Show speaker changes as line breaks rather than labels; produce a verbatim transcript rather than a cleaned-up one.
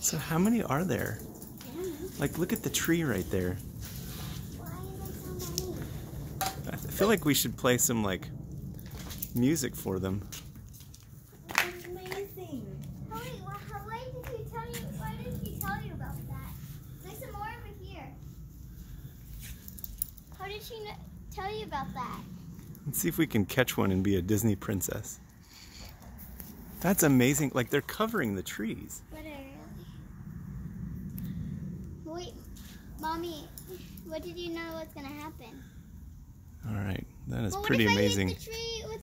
So how many are there? Like, look at the tree right there.
Why are there so many?
I feel like we should play some, like, music for them.
That's amazing. Oh, wait, why, why did she tell you? Why did she tell you about that? There's some more over here. How did she kn tell you about that?
Let's see if we can catch one and be a Disney princess. That's amazing. Like, they're covering the trees.
Literally. Wait, Mommy, what did you know was gonna happen?
All right, that is
Well,
pretty
what if
amazing.
I hit the tree with